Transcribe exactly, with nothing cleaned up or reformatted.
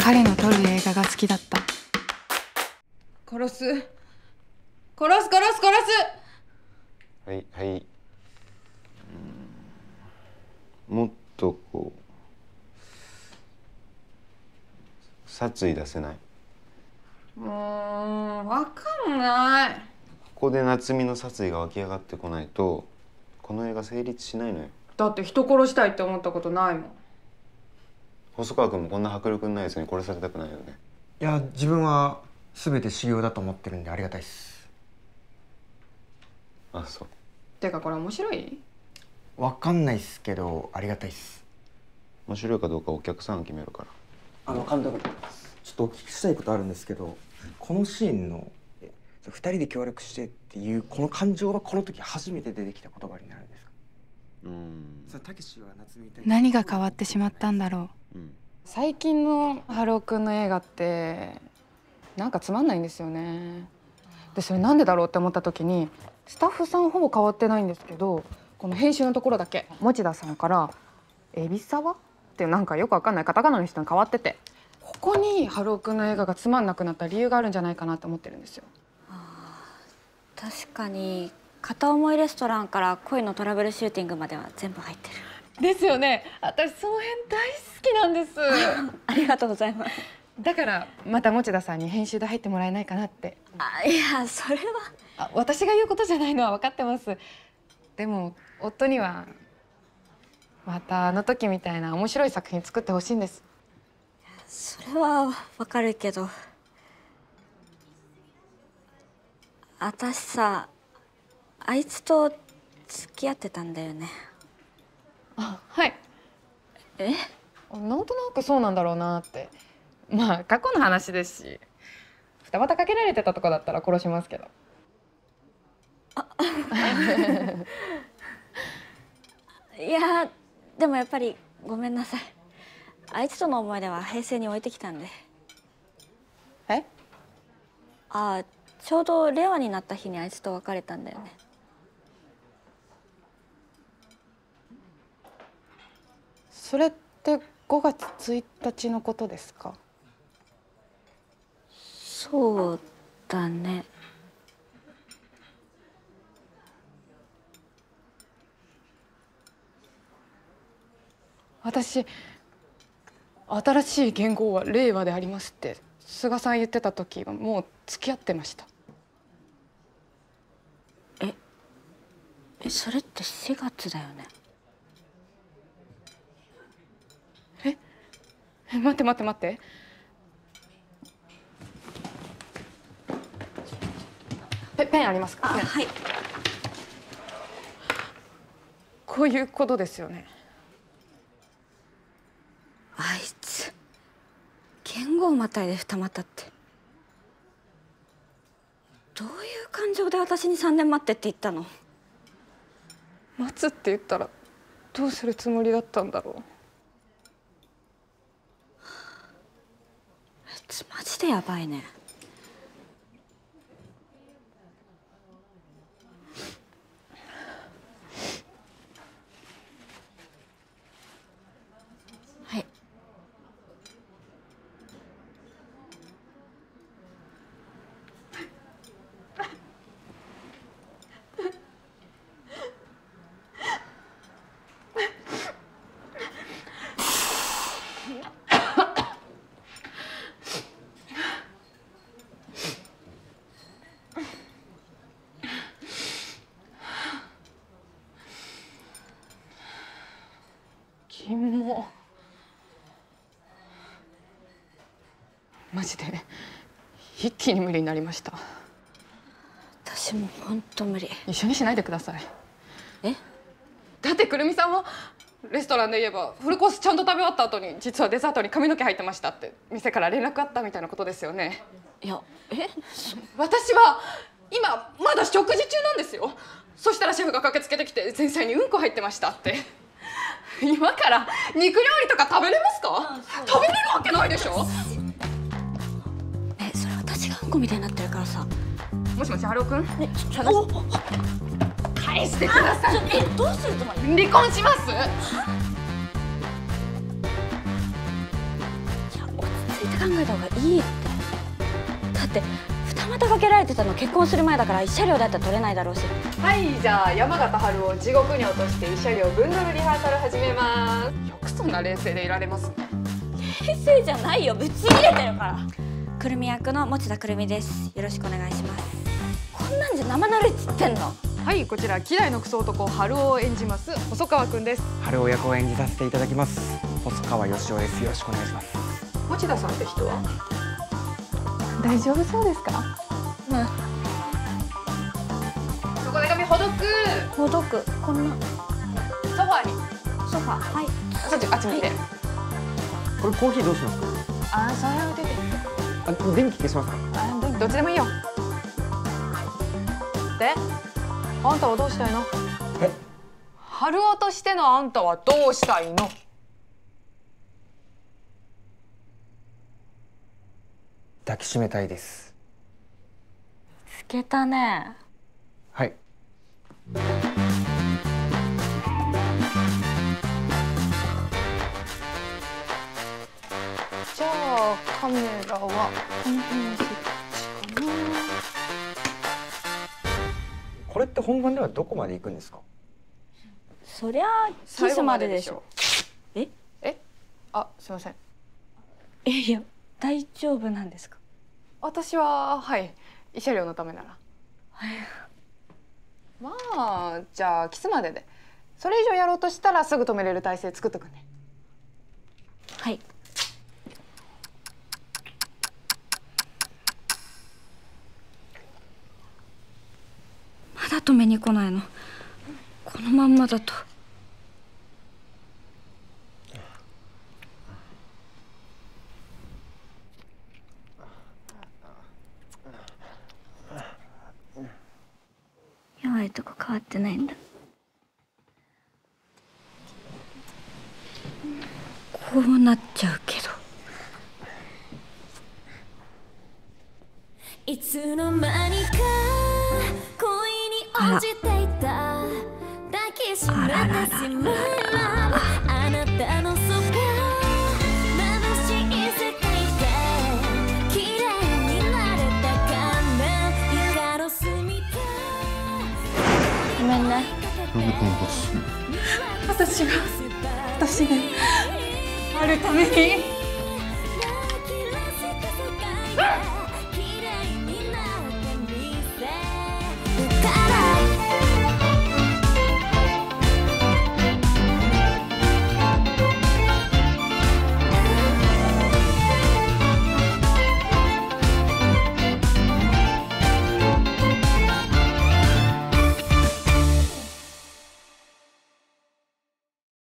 彼の撮る映画が好きだった。 殺す殺す殺す殺す。 はいはい。もっとこう殺意出せない？ もうわかんない。 ここで夏美の殺意が湧き上がってこないとこの映画成立しないのよ。 だって人殺したいって思ったことないもん。 細川君もこんな迫力のないやつに殺されたくないよね。 いや、自分は全て修行だと思ってるんでありがたいっす。 あ、そう。 てかこれ面白い？ わかんないっすけどありがたいっす。 面白いかどうかお客さんが決めるから。 あの監督、ちょっとお聞きしたいことあるんですけど、このシーンのふたりで協力してっていうこの感情はこの時初めて出てきた言葉になるんですか？うん。 何が変わってしまったんだろう。 うん、最近のハローくんの映画ってなんかつまんないんですよね。でそれなんでだろうって思った時にスタッフさんほぼ変わってないんですけど、この編集のところだけ持田さんから海老沢っていうなんかよくわかんないカタカナの人に変わってて、ここにハローくんの映画がつまんなくなった理由があるんじゃないかなって思ってるんですよ。 あ確かに片思いレストランから恋のトラブルシューティングまでは全部入ってる。 ですよね。私その辺大好きなんです。 ありがとうございます。 だからまた持田さんに編集で入ってもらえないかなって。 あいやそれはあ私が言うことじゃないのは分かってます。でも夫にはまたあの時みたいな面白い作品作ってほしいんです。 それは分かるけど、私さあいつと付き合ってたんだよね。 あはい。 えなんとなくそうなんだろうなって。まあ過去の話ですし、二股かけられてたとかだったら殺しますけど。 いやでもやっぱりごめんなさい。あいつとの思い出は平成に置いてきたんで。 え？ ああちょうど令和になった日にあいつと別れたんだよね。 それってごがつついたちのことですか？ そうだね。 私新しい元号は令和でありますって菅さん言ってた時はもう付き合ってました。 ええそれってしがつだよね。 ええ待って待って待って。ペペンありますか？ あはい。 こういうことですよね。 あいつ言語をまたいで二股って、どういう感情で私にさんねん待ってって言ったの？ 待つって言ったらどうするつもりだったんだろう。 あいつマジでやばいね。はいキモ。マジで一気に無理になりました。 私も本当無理。 一緒にしないでください。 え？ だってくるみさんはレストランで言えばフルコースちゃんと食べ終わった後に実はデザートに髪の毛入ってましたって店から連絡あったみたいなことですよね。 いやえ私は今まだ食事中なんですよ。そしたらシェフが駆けつけてきて前菜にうんこ入ってましたって。今から肉料理とか食べれますか？食べれるわけないでしょ。 えそれ私がうんこみたいになってるからさ。 もしもしハローくん、 ねちょっと返してください。 えどうするつもり？ 離婚します。 いや落ち着いてかえた方がいいって。だって二股かけられてたの結婚する前だから慰謝料だって取れないだろうし。 はい、じゃあ山形春を地獄に落として慰謝料分乗るリハーサル始めます。よくそんな冷静でいられますね。 冷静じゃないよ、ぶち切れてるから。くるみ役の持田くるみです。よろしくお願いします。こんなんじゃ生ぬるいっつってんの。 はい、こちら希代のクソ男春を演じます細川くんです。 春尾役を演じさせていただきます細川義雄です。よろしくお願いします。 持田さんって人は大丈夫そうですか？ うん。 そこで髪ほどく。 ほどく。こんなソファーに。 ソファー。はい。 そっちあっち見て。 これコーヒーどうしますか？ あー、それは置いといて。 あ、電気消しますか？ あ、電気どっちでもいいよ。で、あんたはどうしたいの？ え？ 春男としてのあんたはどうしたいの？ 抱きしめたいです。 つけたね。 はい。 じゃあカメラはこの辺に設置かな。 これって本番ではどこまで行くんですか？ そりゃキスまででしょ。え？ え？あ、すいません。 え、いや大丈夫なんですか？ 私ははい慰謝料のためなら。はい。まあじゃあキスまでで。それ以上やろうとしたらすぐ止めれる体制作っとくね。 はい。まだ止めに来ないの。このまんまだと。弱いとこ変わってないんだ。こうなっちゃうけど。 いつの間にか恋に落ちていた抱きしめてしまえばあなたのそば眩しい世界で綺麗になれたかな床の隅でごめんね。 なんでこの子私が私があるために